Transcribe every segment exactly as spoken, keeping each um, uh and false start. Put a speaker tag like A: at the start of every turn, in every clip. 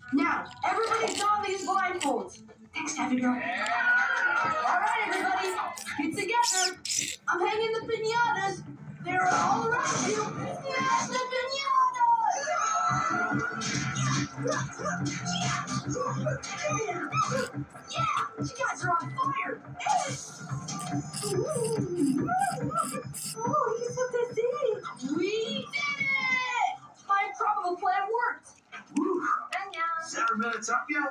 A: Now, everybody don these blindfolds. Thanks, Taffy Girl. All right, everybody, get together. I'm hanging the piñatas. They're all around you. Yes, the piñatas! Yeah, you guys are on fire. Oh, you put this in. We did it! My improbable plan worked. Woo.
B: Seven minutes up yet?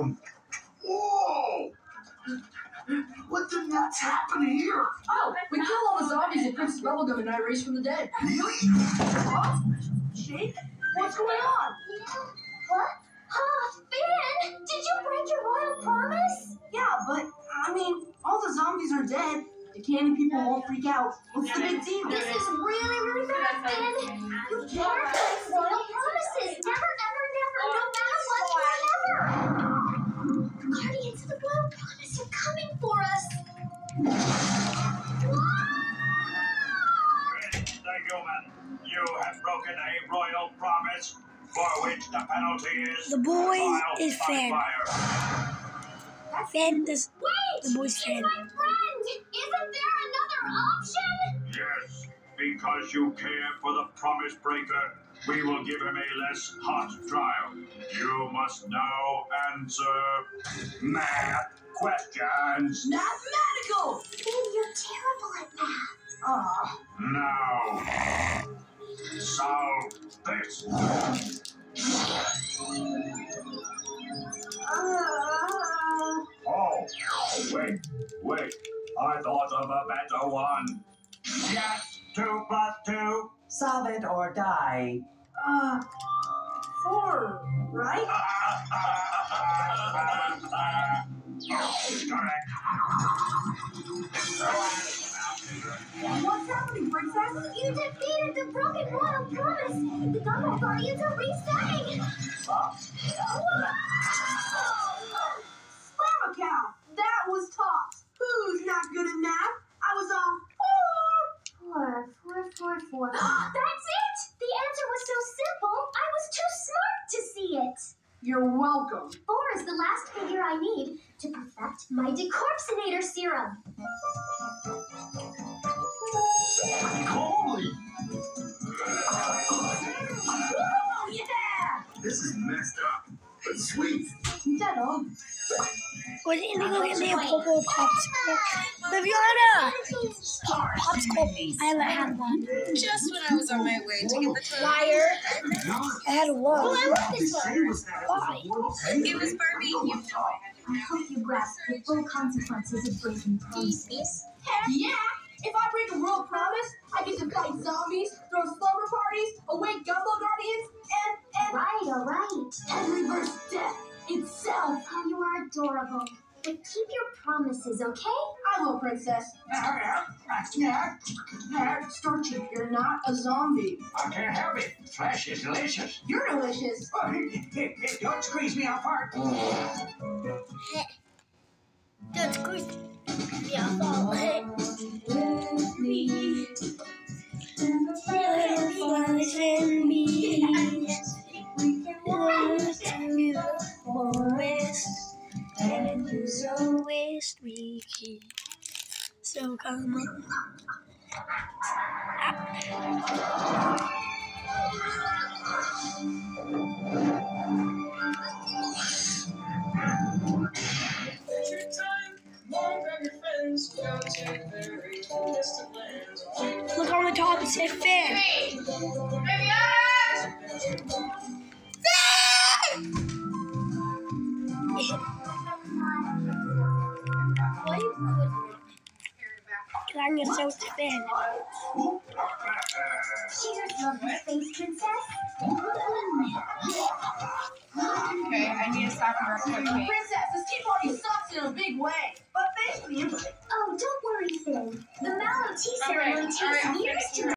B: Whoa! What the nuts happened here?
A: Oh, we killed all the zombies and Princess Bubblegum and I raised from the dead.
B: Really?
A: Huh? Shake? What's going on?
C: What? Huh, Finn! Did you break your royal promise?
A: Yeah, but, I mean, all the zombies are dead. The candy people won't freak out. What's the big deal?
C: This is really, really bad, Finn. You can't break royal promises. Never, ever, never, no matter what, forever. The Guardians of the Royal Promise are coming for us.
D: Prince the Human, you have broken a royal promise, for which the penalty is
E: The boy
D: trial
E: is
D: by
E: Finn.
D: fire.
E: Finn is
C: Wait!
E: the boy's
C: He's
E: Finn.
C: my friend! Isn't there another option?
D: Yes, because you care for the promise breaker, we will give him a less hot trial. You must now answer math questions.
A: Mathematical!
C: Finn, you're terrible at math.
A: Ah,
D: Now, solve this.
A: uh,
D: Oh, wait, wait. I thought of a better one. Yes, two plus two.
F: Solve it or die.
A: uh, four, right?
D: Correct.
A: What's happening, Princess?
C: You defeated the broken royal promise. The Gumball Guardians are resetting.
A: Slammacow! That was tops. Who's not good at math? I was all
C: Four, four, four, four. That's it! The answer was so simple, I was too smart to see it.
A: You're welcome.
C: Four is the last figure I need to perfect my decorpsinator serum.
B: Holy!
A: Oh, yeah!
B: This is messed up, but sweet.
A: Dead on.
E: Was Indigo get me a purple popsicle? Viviana! Popsicle. I haven't had one.
G: Just when I was on my way to get the toilet.
C: Liar.
E: I had one.
C: Well, I want this one.
E: Why?
G: It was Barbie. You know I
C: I hope you grasp the full consequences of breaking promises.
A: Yeah! If I break a royal promise, I get to fight zombies, throw slumber parties, awake Gumball Guardians, and, and,
C: Right, all right.
A: and reverse death itself.
C: Oh, you are adorable. But keep your promises, okay?
A: I will, Princess. Starchy, you're not a zombie.
B: I can't help it. Flesh is delicious.
A: You're delicious.
B: Don't squeeze me apart.
E: Don't squeeze me off. Me. Little flies and bees. Go to the forest. And use a waste we keep. So come on. Look on the top, it says Finn. Why you couldn't? Because I'm going to say it's Finn.
C: Cheers, lovely space princess.
G: Okay, I need a soccer real quick.
A: Princess, this tea party sucks in a big way. But thanks for the invite.
C: Oh, don't worry, Finn. The mallow tea
G: All right,
C: ceremony
G: all
C: takes
G: right, I'm
C: years
G: finished.
C: to